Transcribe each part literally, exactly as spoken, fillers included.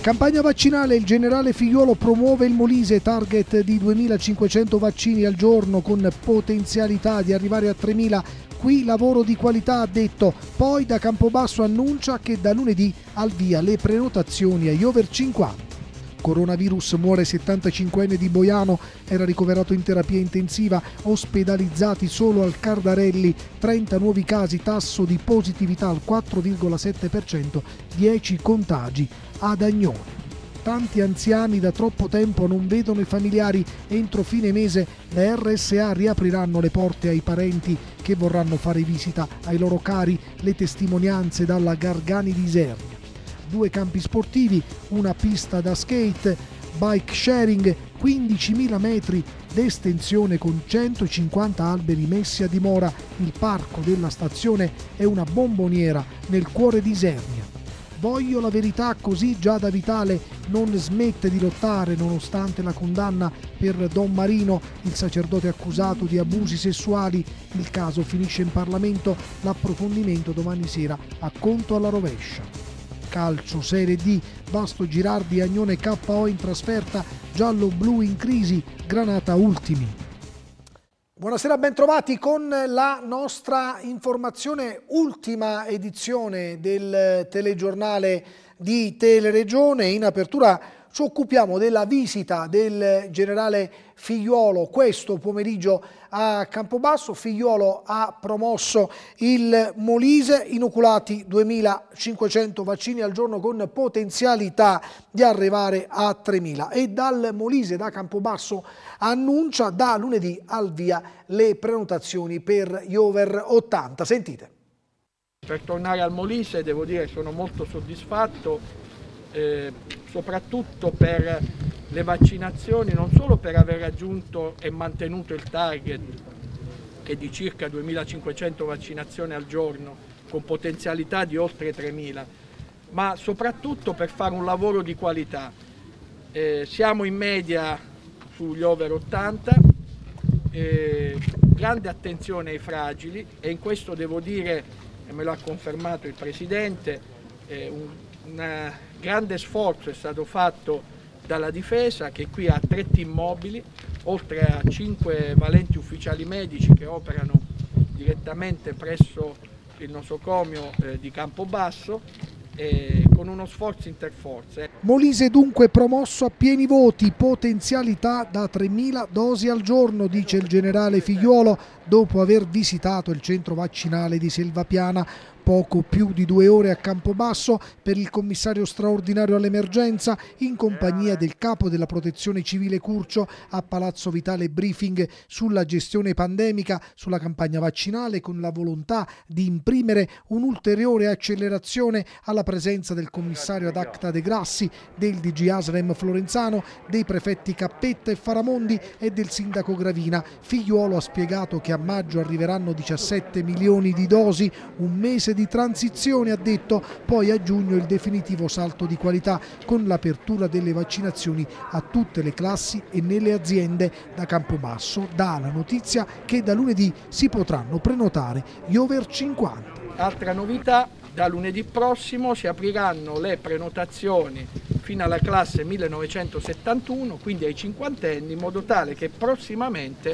Campagna vaccinale, il generale Figliuolo promuove il Molise, target di duemilacinquecento vaccini al giorno con potenzialità di arrivare a tremila. Qui lavoro di qualità, ha detto. Poi da Campobasso annuncia che da lunedì al via le prenotazioni agli over cinquanta. Coronavirus, muore settantacinquenne di Boiano, era ricoverato in terapia intensiva, ospedalizzati solo al Cardarelli, trenta nuovi casi, tasso di positività al quattro virgola sette per cento, dieci contagi ad Agnone. Tanti anziani da troppo tempo non vedono i familiari, entro fine mese le R S A riapriranno le porte ai parenti che vorranno fare visita ai loro cari, le testimonianze dalla Gargani di Isernia. Due campi sportivi, una pista da skate, bike sharing, quindicimila metri d'estensione con centocinquanta alberi messi a dimora. Il parco della stazione è una bomboniera nel cuore di Isernia. Voglio la verità, così Giada Vitale non smette di lottare nonostante la condanna per Don Marino, il sacerdote accusato di abusi sessuali. Il caso finisce in Parlamento, l'approfondimento domani sera a Conto alla Rovescia. Calcio, Serie D, Vasto Girardi, Agnone K O in trasferta, giallo-blu in crisi, Granata ultimi. Buonasera, bentrovati con la nostra informazione, ultima edizione del telegiornale di Teleregione. In apertura ci occupiamo della visita del generale Figliuolo questo pomeriggio a Campobasso. Figliuolo ha promosso il Molise, inoculati duemilacinquecento vaccini al giorno con potenzialità di arrivare a tremila, e dal Molise, da Campobasso, annuncia da lunedì al via le prenotazioni per gli over ottanta. Sentite. Per tornare al Molise devo dire che sono molto soddisfatto, eh, soprattutto per le vaccinazioni, non solo per aver raggiunto e mantenuto il target che è di circa duemilacinquecento vaccinazioni al giorno con potenzialità di oltre tremila, ma soprattutto per fare un lavoro di qualità. Eh, siamo in media sugli over ottanta, eh, grande attenzione ai fragili, e in questo devo dire, e me lo ha confermato il Presidente, eh, un, un grande sforzo è stato fatto dalla Difesa, che qui ha tre team mobili, oltre a cinque valenti ufficiali medici che operano direttamente presso il nosocomio eh, di Campobasso, eh, con uno sforzo interforze. Molise dunque promosso a pieni voti, potenzialità da tremila dosi al giorno, dice il generale Figliuolo, dopo aver visitato il centro vaccinale di Selvapiana. Poco più di due ore a Campobasso per il commissario straordinario all'emergenza, in compagnia del capo della Protezione Civile Curcio. A Palazzo Vitale briefing sulla gestione pandemica, sulla campagna vaccinale, con la volontà di imprimere un'ulteriore accelerazione alla presenza del commissario ad acta De Grassi, del D G Aslem Florenzano, dei prefetti Cappetta e Faramondi e del sindaco Gravina. Figliuolo ha spiegato che a maggio arriveranno diciassette milioni di dosi, un mese di transizione, ha detto, poi a giugno il definitivo salto di qualità con l'apertura delle vaccinazioni a tutte le classi e nelle aziende. Da Campobasso dà la notizia che da lunedì si potranno prenotare gli over cinquanta. Altra novità, da lunedì prossimo si apriranno le prenotazioni fino alla classe millenovecentosettantuno, quindi ai cinquantenni, in modo tale che prossimamente,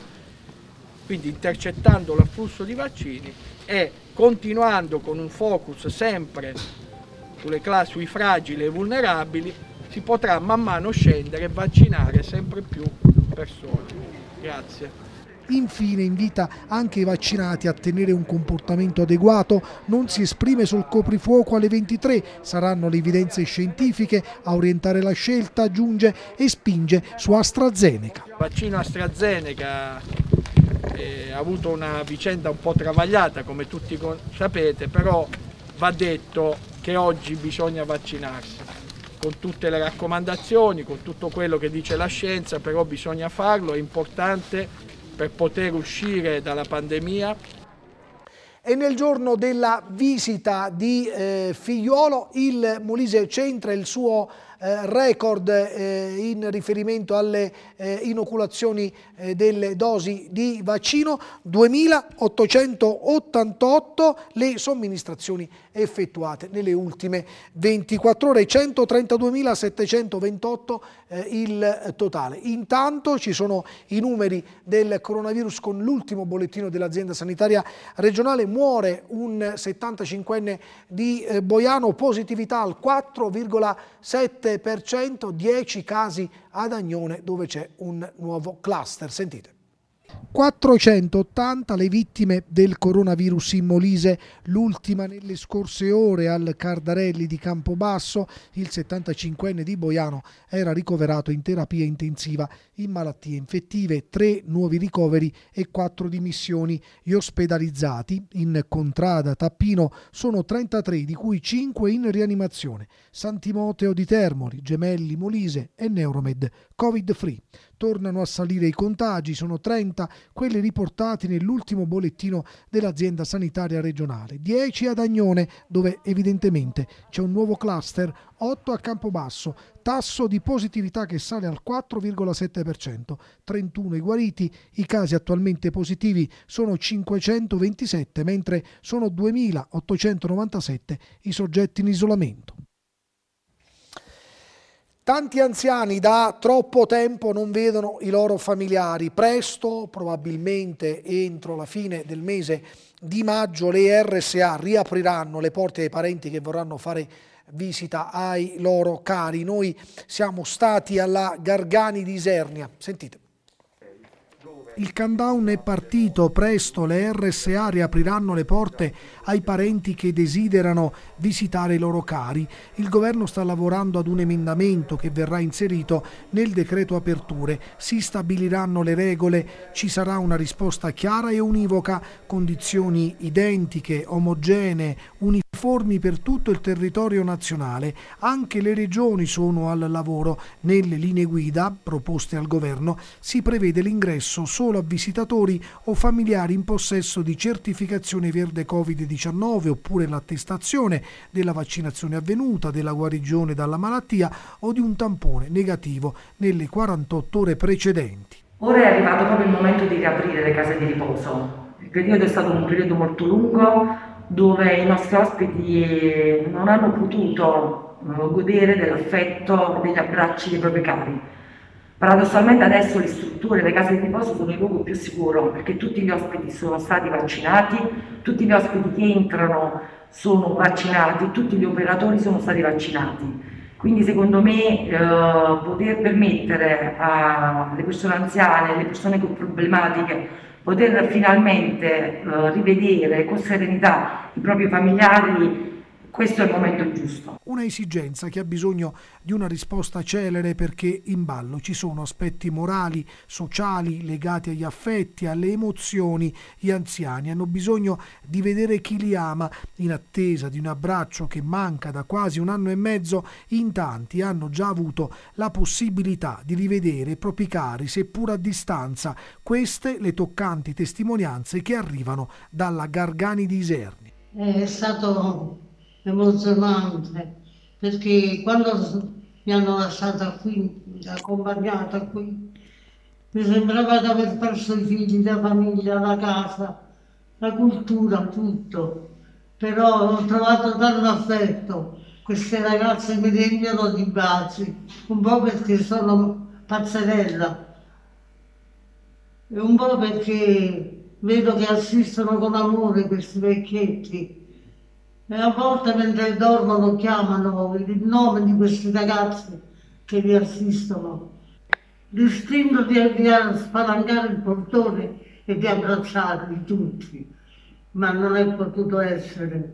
quindi intercettando l'afflusso di vaccini e continuando con un focus sempre sulle classi, sui fragili e vulnerabili, si potrà man mano scendere e vaccinare sempre più persone. Grazie. Infine invita anche i vaccinati a tenere un comportamento adeguato, non si esprime sul coprifuoco alle ventitré, saranno le evidenze scientifiche a orientare la scelta, aggiunge, e spinge su AstraZeneca. Il vaccino AstraZeneca eh, ha avuto una vicenda un po' travagliata, come tutti sapete, però va detto che oggi bisogna vaccinarsi, con tutte le raccomandazioni, con tutto quello che dice la scienza, però bisogna farlo, è importante per poter uscire dalla pandemia. E nel giorno della visita di eh, Figliuolo, il Molise centra il suo eh, record eh, in riferimento alle eh, inoculazioni eh, delle dosi di vaccino, duemilaottocentottantotto le somministrazioni effettuate nelle ultime ventiquattro ore, centotrentaduemilasettecentoventotto eh, il totale. Intanto ci sono i numeri del coronavirus con l'ultimo bollettino dell'azienda sanitaria regionale. Muore un settantacinquenne di eh, Boiano, positività al quattro virgola sette per cento, dieci casi ad Agnone dove c'è un nuovo cluster. Sentite. quattrocentottanta le vittime del coronavirus in Molise, l'ultima nelle scorse ore al Cardarelli di Campobasso. Il settantacinquenne di Boiano era ricoverato in terapia intensiva in malattie infettive, tre nuovi ricoveri e quattro dimissioni. Gli ospedalizzati in Contrada Tappino sono trentatré, di cui cinque in rianimazione. San Timoteo di Termoli, Gemelli, Molise e Neuromed Covid free. Tornano a salire i contagi, sono trenta quelli riportati nell'ultimo bollettino dell'azienda sanitaria regionale. dieci ad Agnone, dove evidentemente c'è un nuovo cluster, otto a Campobasso, tasso di positività che sale al quattro virgola sette per cento, trentuno i guariti, i casi attualmente positivi sono cinquecentoventisette, mentre sono duemilaottocentonovantasette i soggetti in isolamento. Tanti anziani da troppo tempo non vedono i loro familiari. Presto, probabilmente entro la fine del mese di maggio, le R S A riapriranno le porte ai parenti che vorranno fare visita ai loro cari. Noi siamo stati alla Gargani di Isernia. Sentite. Il countdown è partito, presto le R S A riapriranno le porte ai parenti che desiderano visitare i loro cari. Il governo sta lavorando ad un emendamento che verrà inserito nel decreto aperture. Si stabiliranno le regole, ci sarà una risposta chiara e univoca, condizioni identiche, omogenee, uniformi per tutto il territorio nazionale. Anche le regioni sono al lavoro. Nelle linee guida proposte al governo si prevede l'ingresso solo a visitatori o familiari in possesso di certificazione verde Covid diciannove oppure l'attestazione della vaccinazione avvenuta, della guarigione dalla malattia o di un tampone negativo nelle quarantotto ore precedenti. Ora è arrivato proprio il momento di riaprire le case di riposo. Il periodo è stato un periodo molto lungo dove i nostri ospiti non hanno potuto godere dell'affetto, degli abbracci dei propri cari. Paradossalmente adesso le strutture, le case di riposo sono il luogo più sicuro perché tutti gli ospiti sono stati vaccinati, tutti gli ospiti che entrano sono vaccinati, tutti gli operatori sono stati vaccinati. Quindi secondo me eh, poter permettere alle persone anziane, alle persone con problematiche, poter finalmente eh, rivedere con serenità i propri familiari, questo è il momento giusto. Una esigenza che ha bisogno di una risposta celere perché in ballo ci sono aspetti morali, sociali, legati agli affetti, alle emozioni. Gli anziani hanno bisogno di vedere chi li ama. In attesa di un abbraccio che manca da quasi un anno e mezzo, in tanti hanno già avuto la possibilità di rivedere i propri cari, seppur a distanza. Queste le toccanti testimonianze che arrivano dalla Gargani di Isernia. È stato emozionante perché quando mi hanno lasciata qui, accompagnata qui, mi sembrava di aver perso i figli, la famiglia, la casa, la cultura, tutto. Però ho trovato tanto affetto, queste ragazze mi riempiono di baci, un po' perché sono pazzerella e un po' perché vedo che assistono con amore questi vecchietti. E a volte mentre dormono chiamano il nome di questi ragazzi che li assistono. L'istinto di, di spalancare il portone e di abbracciarli tutti, ma non è potuto essere.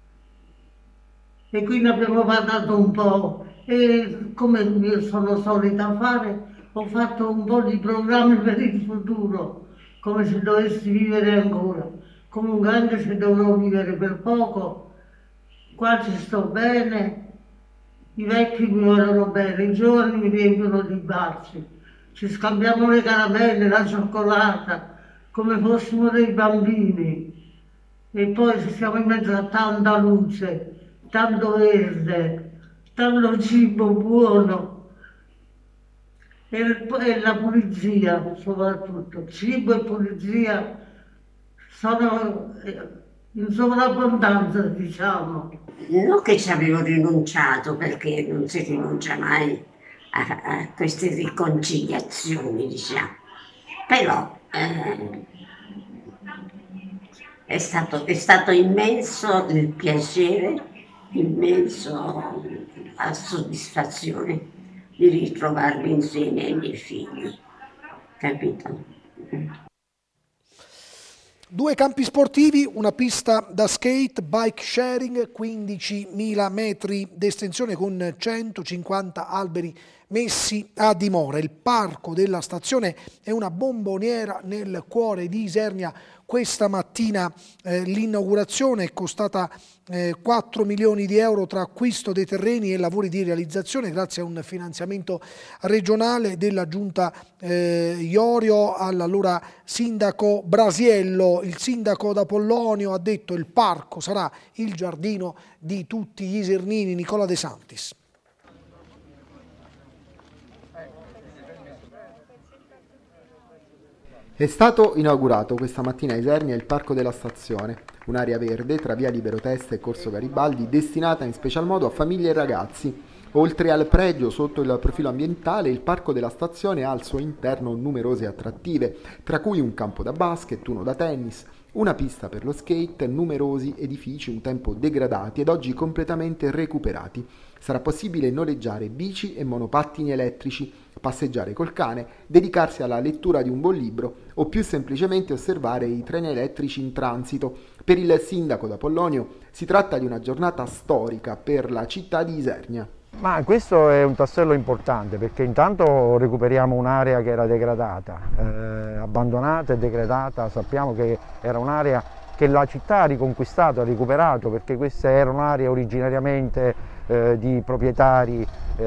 E quindi abbiamo parlato un po' e come io sono solita fare, ho fatto un po' di programmi per il futuro, come se dovessi vivere ancora. Comunque anche se dovrò vivere per poco, qua ci sto bene, i vecchi mi vogliono bene, i giovani mi riempiono di baci, ci scambiamo le caramelle, la cioccolata, come fossimo dei bambini. E poi siamo in mezzo a tanta luce, tanto verde, danno cibo buono e, e la pulizia soprattutto. Cibo e pulizia sono in sovrabbondanza, diciamo. Non che ci avevo rinunciato, perché non si rinuncia mai a, a queste riconciliazioni, diciamo. Però eh, è, stato, è stato immenso il piacere, immenso la soddisfazione di ritrovarmi insieme ai miei figli, capito? Due campi sportivi, una pista da skate, bike sharing, quindicimila metri d'estensione con centocinquanta alberi messi a dimora. Il parco della stazione è una bomboniera nel cuore di Isernia. Questa mattina eh, l'inaugurazione è costata eh, quattro milioni di euro tra acquisto dei terreni e lavori di realizzazione grazie a un finanziamento regionale della giunta eh, Iorio all'allora sindaco Brasiello. Il sindaco d'Apollonio ha detto che il parco sarà il giardino di tutti gli isernini. Nicola De Santis. È stato inaugurato questa mattina a Isernia il Parco della Stazione, un'area verde tra via Libero Testa e Corso Garibaldi destinata in special modo a famiglie e ragazzi. Oltre al pregio sotto il profilo ambientale, il Parco della Stazione ha al suo interno numerose attrattive, tra cui un campo da basket, uno da tennis, una pista per lo skate, numerosi edifici un tempo degradati ed oggi completamente recuperati. Sarà possibile noleggiare bici e monopattini elettrici, passeggiare col cane, dedicarsi alla lettura di un buon libro o più semplicemente osservare i treni elettrici in transito. Per il sindaco d'Apollonio si tratta di una giornata storica per la città di Isernia. Ma questo è un tassello importante perché intanto recuperiamo un'area che era degradata, eh, abbandonata e degradata. Sappiamo che era un'area che la città ha riconquistato, ha recuperato, perché questa era un'area originariamente eh, di proprietari,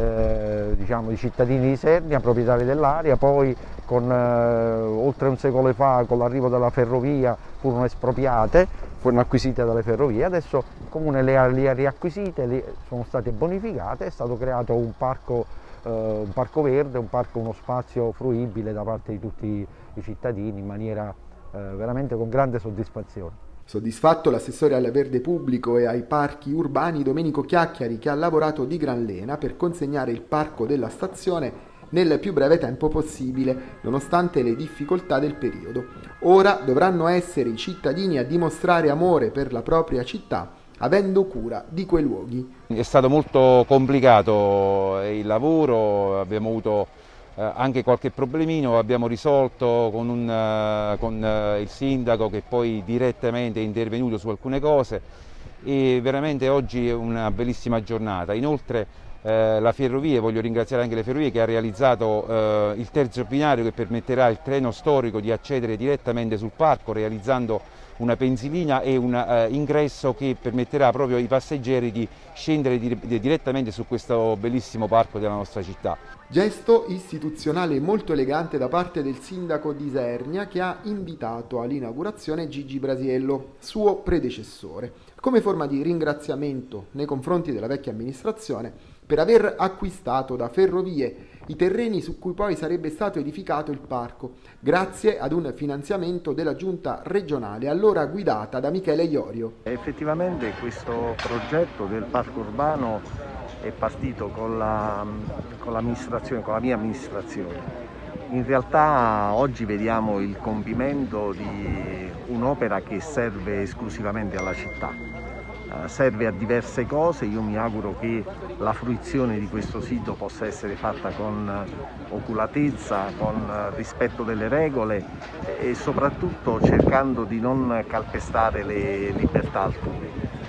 eh, diciamo di cittadini di Isernia, proprietari dell'area. Poi con, eh, oltre un secolo fa, con l'arrivo della ferrovia, furono espropriate, furono acquisite dalle ferrovie. Adesso il comune le ha, le ha riacquisite, le sono state bonificate, è stato creato un parco, eh, un parco verde, un parco, uno spazio fruibile da parte di tutti i cittadini in maniera eh, veramente con grande soddisfazione. Soddisfatto l'assessore al verde pubblico e ai parchi urbani Domenico Chiacchiari, che ha lavorato di gran lena per consegnare il parco della stazione nel più breve tempo possibile, nonostante le difficoltà del periodo. Ora dovranno essere i cittadini a dimostrare amore per la propria città, avendo cura di quei luoghi. È stato molto complicato il lavoro, abbiamo avuto eh, anche qualche problemino, abbiamo risolto con, un, uh, con uh, il sindaco, che poi direttamente è intervenuto su alcune cose, e veramente oggi è una bellissima giornata. Inoltre Eh, la ferrovia, voglio ringraziare anche le ferrovie, che ha realizzato eh, il terzo binario che permetterà al treno storico di accedere direttamente sul parco, realizzando una pensilina e un eh, ingresso che permetterà proprio ai passeggeri di scendere di, di, direttamente su questo bellissimo parco della nostra città. Gesto istituzionale molto elegante da parte del sindaco di Isernia, che ha invitato all'inaugurazione Gigi Brasiello, suo predecessore, come forma di ringraziamento nei confronti della vecchia amministrazione per aver acquistato da Ferrovie i terreni su cui poi sarebbe stato edificato il parco, grazie ad un finanziamento della giunta regionale, allora guidata da Michele Iorio. Effettivamente questo progetto del parco urbano è partito con la, con l'amministrazione, con la mia amministrazione. In realtà oggi vediamo il compimento di un'opera che serve esclusivamente alla città. Serve a diverse cose. Io mi auguro che la fruizione di questo sito possa essere fatta con oculatezza, con rispetto delle regole e soprattutto cercando di non calpestare le libertà altrui.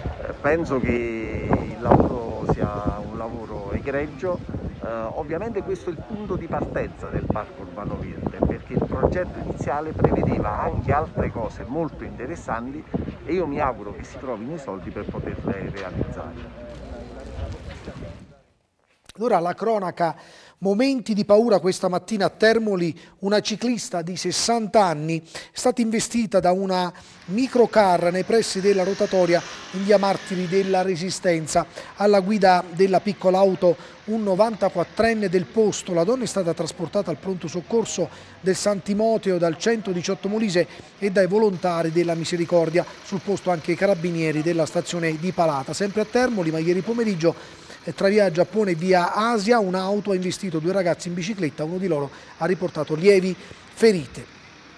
Penso che il lavoro sia un lavoro egregio. Uh, ovviamente questo è il punto di partenza del Parco Urbano Verde, perché il progetto iniziale prevedeva anche altre cose molto interessanti e io mi auguro che si trovino i soldi per poterle realizzare. Allora la cronaca Momenti di paura questa mattina a Termoli, una ciclista di sessanta anni è stata investita da una microcar nei pressi della rotatoria in via Martiri della Resistenza. Alla guida della piccola auto un novantaquattrenne del posto. La donna è stata trasportata al pronto soccorso del San Timoteo dal centodiciotto Molise e dai volontari della Misericordia. Sul posto anche i carabinieri della stazione di Palata. Sempre a Termoli, ma ieri pomeriggio tra via Giappone e via Asia un'auto ha investito due ragazzi in bicicletta, uno di loro ha riportato lievi ferite.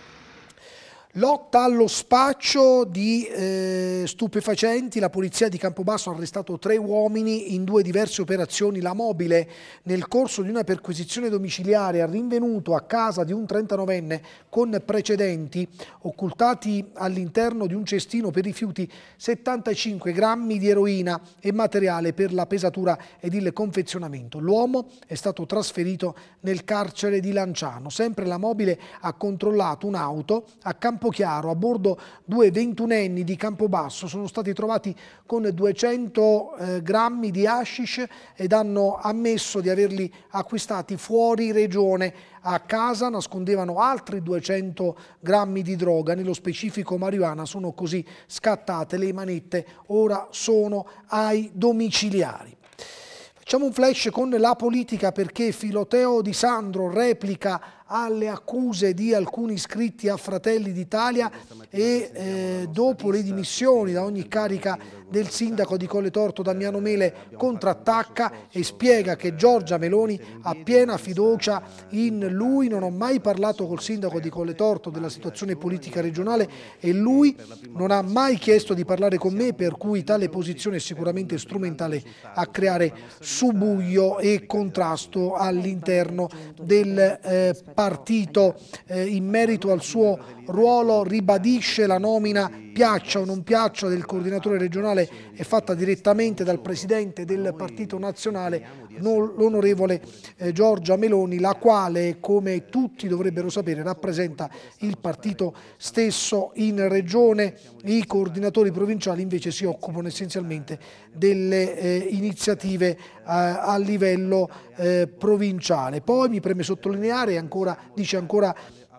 Lotta allo spaccio di eh, stupefacenti, la polizia di Campobasso ha arrestato tre uomini in due diverse operazioni. La mobile, nel corso di una perquisizione domiciliare, ha rinvenuto a casa di un trentanovenne con precedenti, occultati all'interno di un cestino per rifiuti, settantacinque grammi di eroina e materiale per la pesatura ed il confezionamento. L'uomo è stato trasferito nel carcere di Lanciano. Sempre la mobile ha controllato un'auto a Campobasso. Chiaro, a bordo due ventunenni di Campobasso sono stati trovati con duecento eh, grammi di hashish ed hanno ammesso di averli acquistati fuori regione. A casa nascondevano altri duecento grammi di droga, nello specifico marijuana. Sono così scattate le manette, ora sono ai domiciliari. Facciamo un flash con la politica, perché Filoteo Di Sandro replica alle accuse di alcuni iscritti a Fratelli d'Italia e eh, dopo le dimissioni da ogni carica del sindaco di Colletorto Damiano Mele contrattacca e spiega che Giorgia Meloni ha piena fiducia in lui. Non ho mai parlato col sindaco di Colletorto della situazione politica regionale e lui non ha mai chiesto di parlare con me, per cui tale posizione è sicuramente strumentale a creare subbuglio e contrasto all'interno del eh, partito. Eh, in merito al suo ruolo ribadisce la nomina, piaccia o non piaccia, del coordinatore regionale è fatta direttamente dal presidente del partito nazionale, l'onorevole eh, Giorgia Meloni, la quale, come tutti dovrebbero sapere, rappresenta il partito stesso in regione. I coordinatori provinciali invece si occupano essenzialmente delle eh, iniziative eh, a livello eh, provinciale. Poi mi preme sottolineare, ancora, dice ancora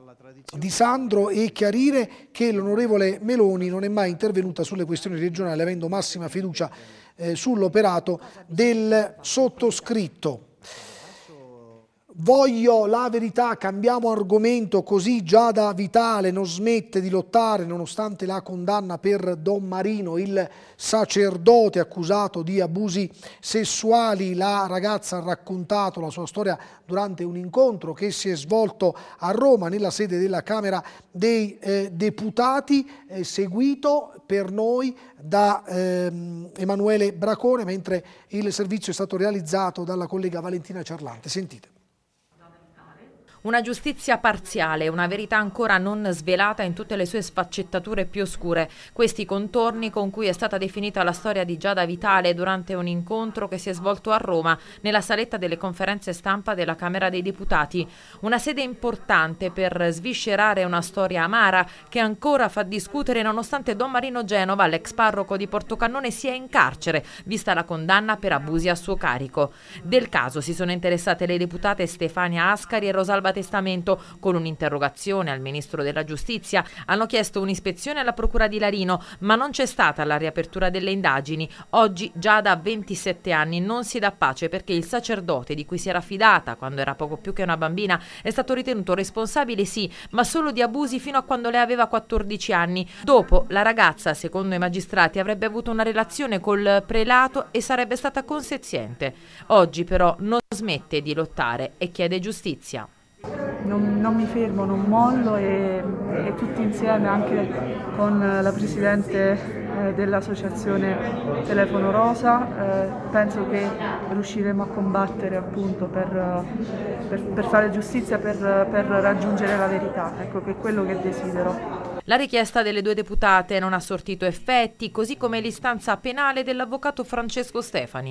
Di Sandro, e chiarire che l'onorevole Meloni non è mai intervenuta sulle questioni regionali, avendo massima fiducia eh, sull'operato del sottoscritto. Voglio la verità, cambiamo argomento, così Giada Vitale non smette di lottare nonostante la condanna per Don Marino, il sacerdote accusato di abusi sessuali. La ragazza ha raccontato la sua storia durante un incontro che si è svolto a Roma nella sede della Camera dei eh, Deputati, eh, seguito per noi da ehm, Emanuele Bracone, mentre il servizio è stato realizzato dalla collega Valentina Ciarlante. Sentite. Una giustizia parziale, una verità ancora non svelata in tutte le sue sfaccettature più oscure. Questi contorni con cui è stata definita la storia di Giada Vitale durante un incontro che si è svolto a Roma, nella saletta delle conferenze stampa della Camera dei Deputati. Una sede importante per sviscerare una storia amara che ancora fa discutere, nonostante Don Marino Genova, l'ex parroco di Portocannone, sia in carcere, vista la condanna per abusi a suo carico. Del caso si sono interessate le deputate Stefania Ascari e Rosalba Testamento. Con un'interrogazione al Ministro della Giustizia hanno chiesto un'ispezione alla Procura di Larino, ma non c'è stata la riapertura delle indagini. Oggi Giada ha ventisette anni, non si dà pace perché il sacerdote di cui si era fidata quando era poco più che una bambina è stato ritenuto responsabile, sì, ma solo di abusi fino a quando lei aveva quattordici anni. Dopo la ragazza, secondo i magistrati, avrebbe avuto una relazione col prelato e sarebbe stata consenziente. Oggi però non smette di lottare e chiede giustizia. Non, non mi fermo, non mollo e, e tutti insieme, anche con la Presidente eh, dell'Associazione Telefono Rosa, eh, penso che riusciremo a combattere appunto per, per, per fare giustizia, per, per raggiungere la verità. Ecco, che è quello che desidero. La richiesta delle due deputate non ha sortito effetti, così come l'istanza penale dell'avvocato Francesco Stefani.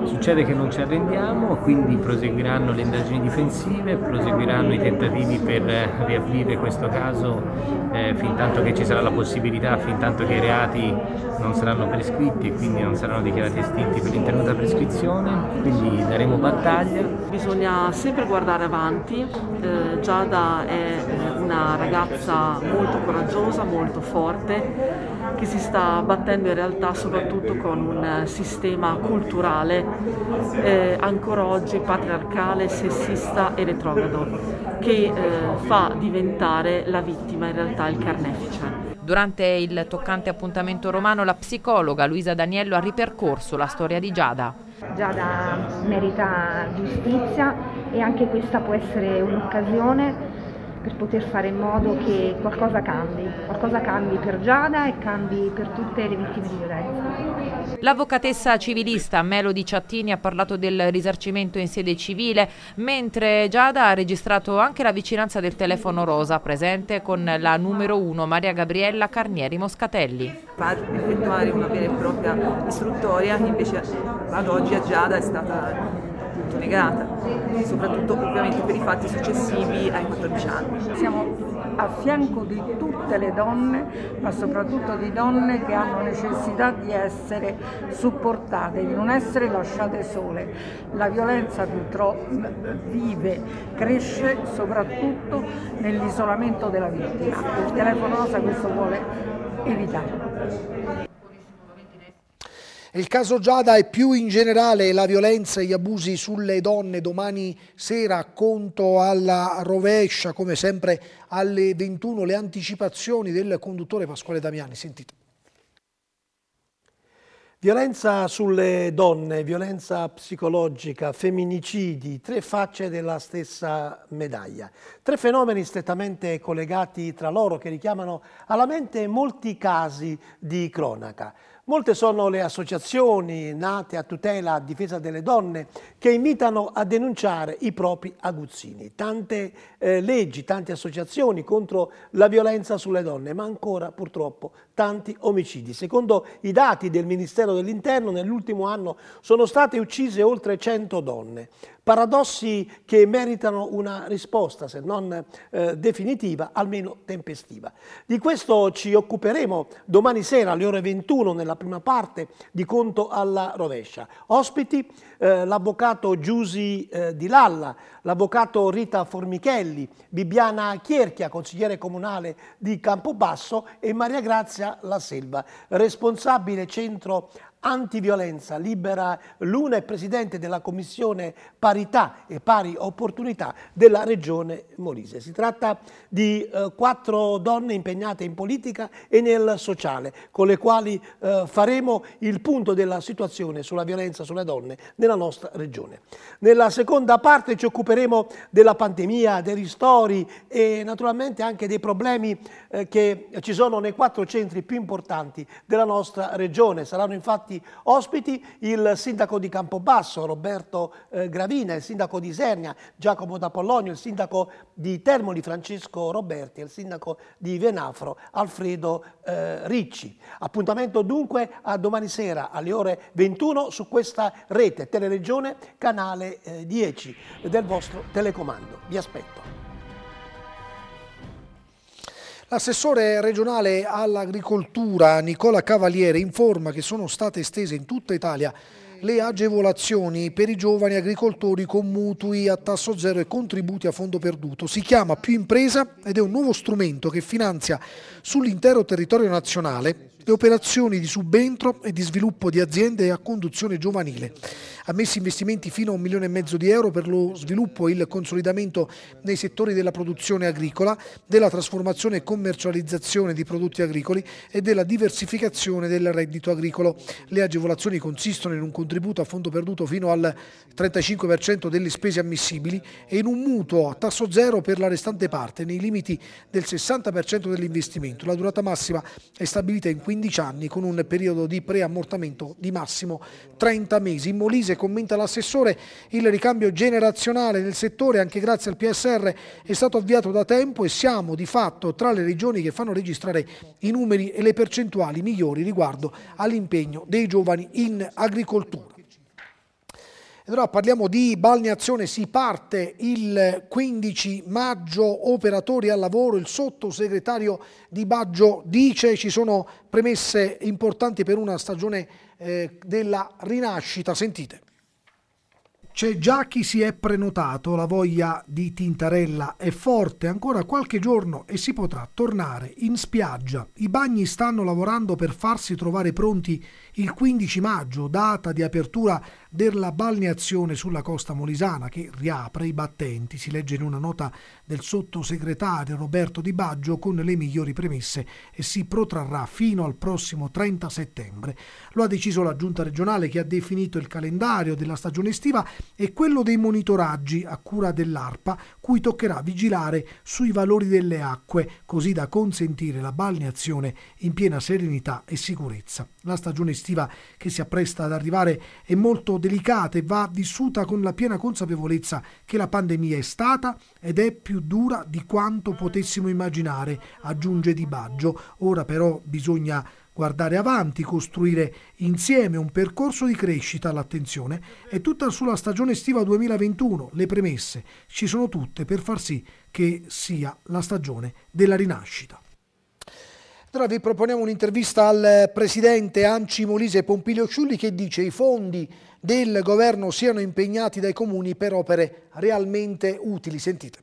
Succede che non ci arrendiamo, quindi proseguiranno le indagini difensive, proseguiranno i tentativi per riaprire questo caso eh, fin tanto che ci sarà la possibilità, fin tanto che i reati non saranno prescritti e quindi non saranno dichiarati estinti per l'intervenuta prescrizione, quindi daremo battaglia. Bisogna sempre guardare avanti, eh, Giada è una ragazza molto coraggiosa, molto forte, che si sta battendo in realtà soprattutto con un sistema culturale eh, ancora oggi patriarcale, sessista e retrogrado, che eh, fa diventare la vittima in realtà il carnefice. Durante il toccante appuntamento romano, la psicologa Luisa Daniello ha ripercorso la storia di Giada. Giada merita giustizia e anche questa può essere un'occasione per poter fare in modo che qualcosa cambi, qualcosa cambi per Giada e cambi per tutte le vittime di violenza. L'avvocatessa civilista Melody Ciattini ha parlato del risarcimento in sede civile, mentre Giada ha registrato anche la vicinanza del telefono rosa, presente con la numero uno Maria Gabriella Carnieri Moscatelli. Per effettuare una vera e propria istruttoria, invece ad oggi a Giada è stata negata, soprattutto ovviamente per i fatti successivi ai quattordici anni. Siamo a fianco di tutte le donne, ma soprattutto di donne che hanno necessità di essere supportate, di non essere lasciate sole. La violenza purtroppo vive, cresce soprattutto nell'isolamento della vittima. Il telefono rosa questo vuole evitare. Il caso Giada e più in generale la violenza e gli abusi sulle donne domani sera, conto alla rovescia, come sempre alle ventuno, le anticipazioni del conduttore Pasquale Damiani. Sentite. Violenza sulle donne, violenza psicologica, femminicidi, tre facce della stessa medaglia. Tre fenomeni strettamente collegati tra loro che richiamano alla mente molti casi di cronaca. Molte sono le associazioni nate a tutela, a difesa delle donne, che invitano a denunciare i propri aguzzini. Tante eh, leggi, tante associazioni contro la violenza sulle donne, ma ancora purtroppo tanti omicidi. Secondo i dati del Ministero dell'Interno, nell'ultimo anno sono state uccise oltre cento donne. Paradossi che meritano una risposta, se non eh, definitiva, almeno tempestiva. Di questo ci occuperemo domani sera alle ore ventuno nella prima parte di Conto alla rovescia. Ospiti eh, l'avvocato Giusi eh, Di Lalla, l'avvocato Rita Formichelli, Bibiana Chierchia, consigliere comunale di Campobasso, e Maria Grazia La Selva, responsabile centro antiviolenza Libera Luna e presidente della Commissione Parità e Pari Opportunità della Regione Molise. Si tratta di eh, quattro donne impegnate in politica e nel sociale, con le quali eh, faremo il punto della situazione sulla violenza sulle donne nella nostra regione. Nella seconda parte ci occuperemo della pandemia, dei ristori e naturalmente anche dei problemi eh, che ci sono nei quattro centri più importanti della nostra regione. Saranno infatti ospiti il sindaco di Campobasso Roberto eh, Gravina, il sindaco di Isernia Giacomo D'Apollonio, il sindaco di Termoli Francesco Roberti e il sindaco di Venafro Alfredo eh, Ricci. Appuntamento dunque a domani sera alle ore ventuno su questa rete Teleregione canale eh, dieci del vostro telecomando. Vi aspetto. L'assessore regionale all'agricoltura Nicola Cavaliere informa che sono state estese in tutta Italia le agevolazioni per i giovani agricoltori con mutui a tasso zero e contributi a fondo perduto. Si chiama Più Impresa ed è un nuovo strumento che finanzia sull'intero territorio nazionale le operazioni di subentro e di sviluppo di aziende a conduzione giovanile. Ammessi investimenti fino a un milione e mezzo di euro per lo sviluppo e il consolidamento nei settori della produzione agricola, della trasformazione e commercializzazione di prodotti agricoli e della diversificazione del reddito agricolo. Le agevolazioni consistono in un contributo a fondo perduto fino al trentacinque per cento delle spese ammissibili e in un mutuo a tasso zero per la restante parte, nei limiti del sessanta per cento dell'investimento. La durata massima è stabilita in quindici anni con un periodo di preammortamento di massimo trenta mesi. In Molise, commenta l'assessore, il ricambio generazionale nel settore, anche grazie al P S R, è stato avviato da tempo e siamo di fatto tra le regioni che fanno registrare i numeri e le percentuali migliori riguardo all'impegno dei giovani in agricoltura. Allora parliamo di balneazione, si parte il quindici maggio, operatori al lavoro, il sottosegretario Di Baggio dice ci sono premesse importanti per una stagione eh, della rinascita, sentite. C'è già chi si è prenotato, la voglia di Tintarella è forte, ancora qualche giorno e si potrà tornare in spiaggia. I bagni stanno lavorando per farsi trovare pronti il quindici maggio, data di apertura della balneazione sulla costa molisana che riapre i battenti, si legge in una nota del sottosegretario Roberto Di Baggio, con le migliori premesse e si protrarrà fino al prossimo trenta settembre. Lo ha deciso la giunta regionale che ha definito il calendario della stagione estiva e quello dei monitoraggi a cura dell'ARPA, cui toccherà vigilare sui valori delle acque, così da consentire la balneazione in piena serenità e sicurezza. La stagione estiva che si appresta ad arrivare è molto delicata e va vissuta con la piena consapevolezza che la pandemia è stata ed è più dura di quanto potessimo immaginare, aggiunge Di Baggio. Ora però bisogna guardare avanti, costruire insieme un percorso di crescita. L'attenzione è tutta sulla stagione estiva duemilaventuno, le premesse ci sono tutte per far sì che sia la stagione della rinascita. Allora vi proponiamo un'intervista al presidente ANCI Molise Pompilio Ciulli, che dice i fondi del governo siano impegnati dai comuni per opere realmente utili. Sentite.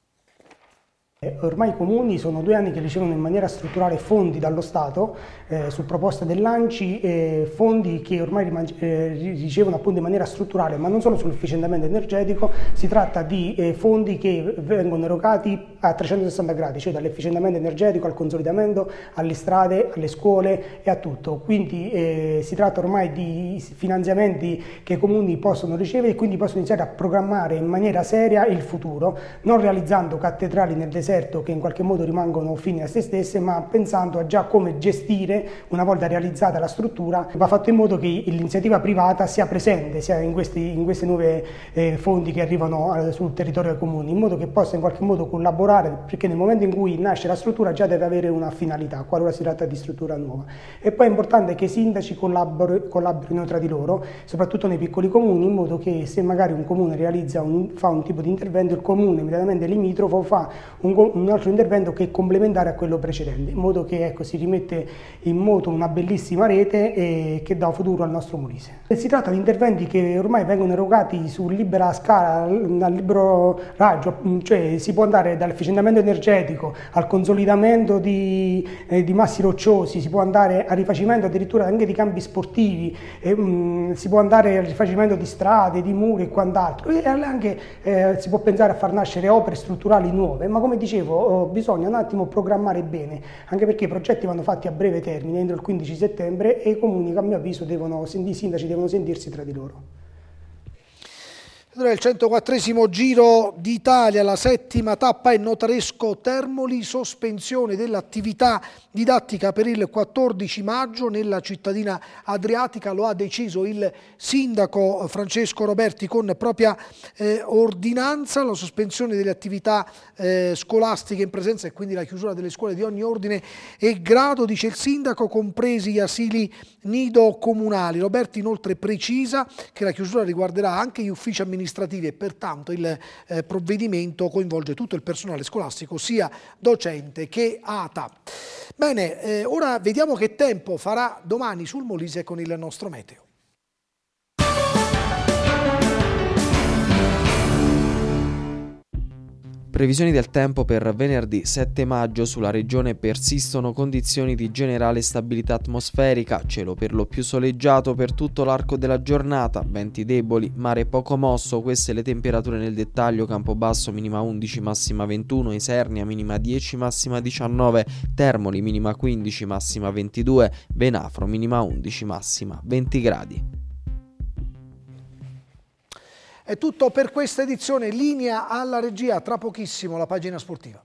Ormai i comuni sono due anni che ricevono in maniera strutturale fondi dallo Stato eh, su proposta dell'ANCI, eh, fondi che ormai eh, ricevono appunto in maniera strutturale, ma non solo sull'efficientamento energetico, si tratta di eh, fondi che vengono erogati a trecentosessanta gradi, cioè dall'efficientamento energetico al consolidamento, alle strade, alle scuole e a tutto. Quindi eh, si tratta ormai di finanziamenti che i comuni possono ricevere e quindi possono iniziare a programmare in maniera seria il futuro, non realizzando cattedrali nel deserto che in qualche modo rimangono fini a se stesse, ma pensando a già come gestire, una volta realizzata la struttura. Va fatto in modo che l'iniziativa privata sia presente sia in questi in queste nuove eh, fondi che arrivano eh, sul territorio dei comuni, in modo che possa in qualche modo collaborare, perché nel momento in cui nasce la struttura già deve avere una finalità, qualora si tratta di struttura nuova. E poi è importante che i sindaci collabor- collaborino tra di loro, soprattutto nei piccoli comuni, in modo che se magari un comune realizza un, fa un tipo di intervento, il comune immediatamente limitrofo fa un un altro intervento che è complementare a quello precedente, in modo che ecco, si rimette in moto una bellissima rete e che dà futuro al nostro Molise. Si tratta di interventi che ormai vengono erogati su libera scala, a libero raggio, cioè si può andare dall'efficientamento energetico al consolidamento di, eh, di massi rocciosi, si può andare al rifacimento addirittura anche di campi sportivi, eh, mh, si può andare al rifacimento di strade, di muri e quant'altro, e anche eh, si può pensare a far nascere opere strutturali nuove, ma come dicevo bisogna un attimo programmare bene, anche perché i progetti vanno fatti a breve termine, entro il quindici settembre, e i comuni, a mio avviso, devono, i sindaci devono sentirsi tra di loro. Allora, il centoquattresimo Giro d'Italia, la settima tappa è Notaresco Termoli, sospensione dell'attività didattica per il quattordici maggio nella cittadina adriatica. Lo ha deciso il sindaco Francesco Roberti con propria eh, ordinanza. La sospensione delle attività eh, scolastiche in presenza e quindi la chiusura delle scuole di ogni ordine e grado, dice il sindaco, compresi gli asili nido comunali. Roberti inoltre precisa che la chiusura riguarderà anche gli uffici amministrativi e pertanto il eh, provvedimento coinvolge tutto il personale scolastico, sia docente che A T A. Bene, eh, ora vediamo che tempo farà domani sul Molise con il nostro meteo. Previsioni del tempo per venerdì sette maggio. Sulla regione persistono condizioni di generale stabilità atmosferica, cielo per lo più soleggiato per tutto l'arco della giornata, venti deboli, mare poco mosso. Queste le temperature nel dettaglio: Campobasso minima undici, massima ventuno, Isernia minima dieci, massima diciannove, Termoli minima quindici, massima ventidue, Venafro minima undici, massima venti gradi. È tutto per questa edizione, linea alla regia, tra pochissimo la pagina sportiva.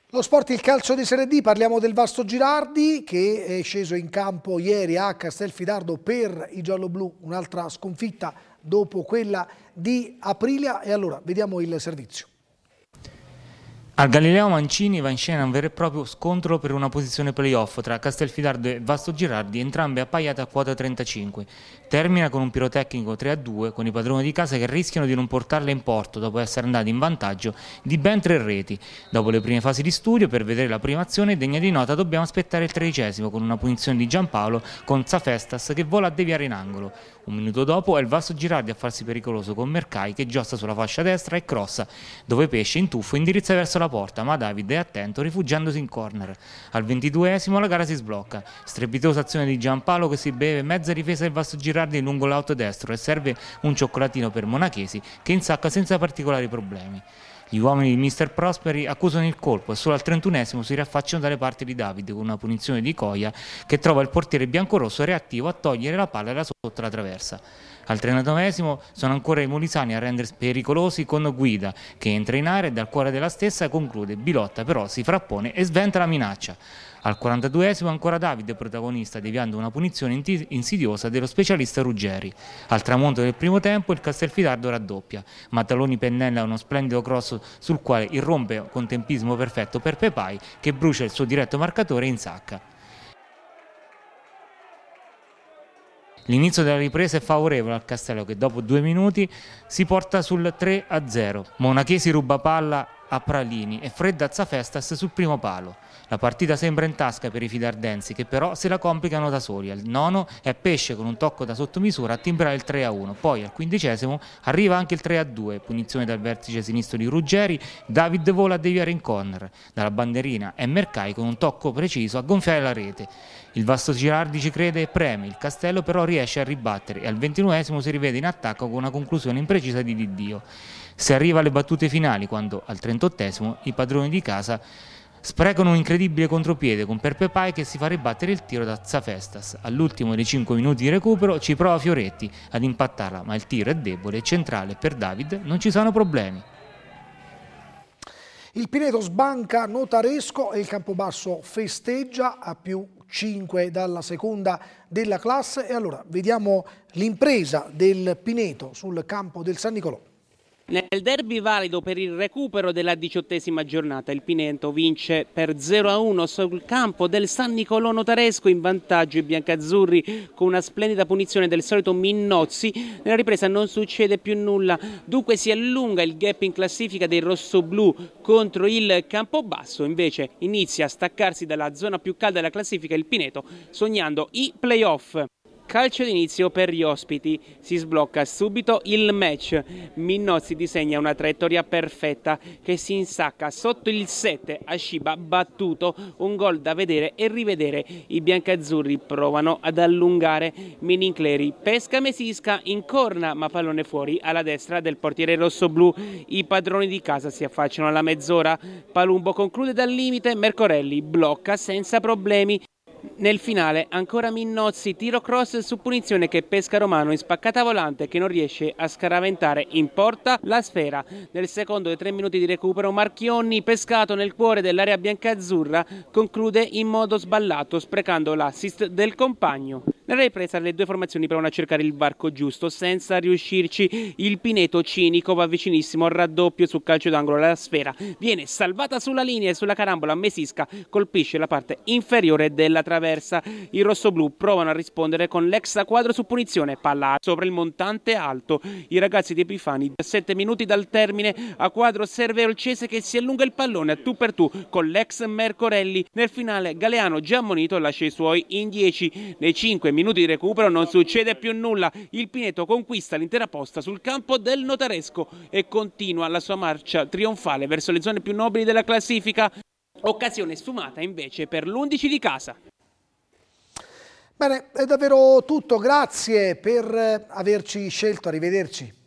Lo sport, il calcio di Serie D, parliamo del Vasto Girardi che è sceso in campo ieri a Castelfidardo per i gialloblu, un'altra sconfitta dopo quella di Aprilia. E allora vediamo il servizio. Al Galileo Mancini va in scena un vero e proprio scontro per una posizione playoff tra Castelfidardo e Vasto Girardi, entrambe appaiate a quota trentacinque. Termina con un pirotecnico tre a due con i padroni di casa che rischiano di non portarle in porto dopo essere andati in vantaggio di ben tre reti. Dopo le prime fasi di studio, per vedere la prima azione degna di nota dobbiamo aspettare il tredicesimo con una punizione di Giampaolo con Zafestas che vola a deviare in angolo. Un minuto dopo è il Vasto Girardi a farsi pericoloso con Mercai che giosta sulla fascia destra e crossa, dove Pesce in tuffo indirizza verso la porta, ma David è attento rifugiandosi in corner. Al ventiduesimo la gara si sblocca, strepitosa azione di Giampaolo che si beve mezza difesa del Vasto Girardi lungo l'auto destro e serve un cioccolatino per Monachesi che insacca senza particolari problemi. Gli uomini di mister Prosperi accusano il colpo e solo al trentunesimo si riaffacciano dalle parti di David con una punizione di Coia che trova il portiere biancorosso reattivo a togliere la palla da sotto la traversa. Al trentanovesimo sono ancora i molisani a rendersi pericolosi con Guida che entra in area e dal cuore della stessa conclude. Bilotta però si frappone e sventa la minaccia. Al quarantaduesimo ancora Davide protagonista deviando una punizione insidiosa dello specialista Ruggeri. Al tramonto del primo tempo il Castelfidardo raddoppia. Mataloni pennella uno splendido cross sul quale irrompe con tempismo perfetto per Pepai che brucia il suo diretto marcatore e insacca. L'inizio della ripresa è favorevole al Castello che dopo due minuti si porta sul tre a zero. Monachesi ruba palla a Pralini e fredda Zafestas sul primo palo. La partita sembra in tasca per i fidardensi che però se la complicano da soli. Al nono è Pesce con un tocco da sottomisura a timbrare il tre a uno. Poi al quindicesimo arriva anche il tre a due, punizione dal vertice sinistro di Ruggeri, David vola a deviare in corner. Dalla banderina è Mercai con un tocco preciso a gonfiare la rete. Il Vasto Girardi ci crede e preme, il Castello però riesce a ribattere e al ventinovesimo si rivede in attacco con una conclusione imprecisa di Diddio. Si arriva alle battute finali quando al trentottesimo i padroni di casa sprecano un incredibile contropiede con Perpepai che si fa ribattere il tiro da Zafestas. All'ultimo dei cinque minuti di recupero ci prova Fioretti ad impattarla, ma il tiro è debole e centrale per David non ci sono problemi. Il Pineto sbanca Notaresco e il Campobasso festeggia a più cinque dalla seconda della classe. E allora vediamo l'impresa del Pineto sul campo del San Nicolò. Nel derby valido per il recupero della diciottesima giornata il Pineto vince per zero a uno sul campo del San Nicolò Notaresco, in vantaggio i biancazzurri con una splendida punizione del solito Minnozzi. Nella ripresa non succede più nulla, dunque si allunga il gap in classifica dei rossoblù contro il Campobasso, invece inizia a staccarsi dalla zona più calda della classifica il Pineto sognando i playoff. Calcio d'inizio per gli ospiti, si sblocca subito il match, Minnozzi disegna una traiettoria perfetta che si insacca sotto il sette, Asciba battuto, un gol da vedere e rivedere, i biancazzurri provano ad allungare, Minincleri pesca Mesisca, incorna ma pallone fuori alla destra del portiere rossoblù, i padroni di casa si affacciano alla mezz'ora, Palumbo conclude dal limite, Mercorelli blocca senza problemi. Nel finale ancora Minnozzi, tiro cross su punizione che pesca Romano in spaccata volante che non riesce a scaraventare in porta la sfera. Nel secondo dei tre minuti di recupero Marchionni, pescato nel cuore dell'area biancazzurra, conclude in modo sballato sprecando l'assist del compagno. Nella ripresa le due formazioni provano a cercare il varco giusto senza riuscirci, il Pineto cinico va vicinissimo al raddoppio sul calcio d'angolo, la sfera viene salvata sulla linea e sulla carambola Mesisca colpisce la parte inferiore della traversa, i rossoblù provano a rispondere con l'ex a quadro su punizione, palla sopra il montante alto, i ragazzi di Epifani sette minuti dal termine, a quadro serve Olcese che si allunga il pallone a tu per tu con l'ex Mercorelli, nel finale Galeano già ammonito lascia i suoi in dieci, nei cinque minuti di recupero non succede più nulla, il Pineto conquista l'intera posta sul campo del Notaresco e continua la sua marcia trionfale verso le zone più nobili della classifica, occasione sfumata invece per l'undici di casa. Bene, è davvero tutto, grazie per averci scelto, arrivederci.